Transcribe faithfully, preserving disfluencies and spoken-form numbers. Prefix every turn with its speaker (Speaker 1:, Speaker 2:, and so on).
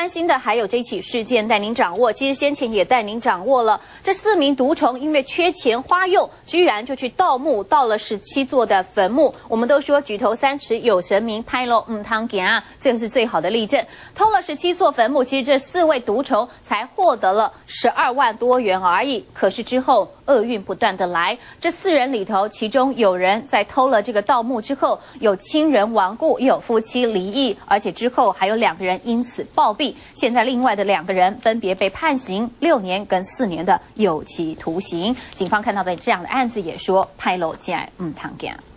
Speaker 1: 关心的还有这起事件，带您掌握。其实先前也带您掌握了，这四名毒虫因为缺钱花用，居然就去盗墓，盗了十七座的坟墓。我们都说举头三尺有神明，拍喽唔汤给啊，这个是最好的例证。偷了十七座坟墓，其实这四位毒虫才获得了十二万多元而已。可是之后厄运不断的来，这四人里头，其中有人在偷了这个盗墓之后，有亲人亡故，也有夫妻离异，而且之后还有两个人因此暴毙。现在另外的两个人分别被判刑六年跟四年的有期徒刑。警方看到的这样的案子也说，拍楼竟然唔汤干。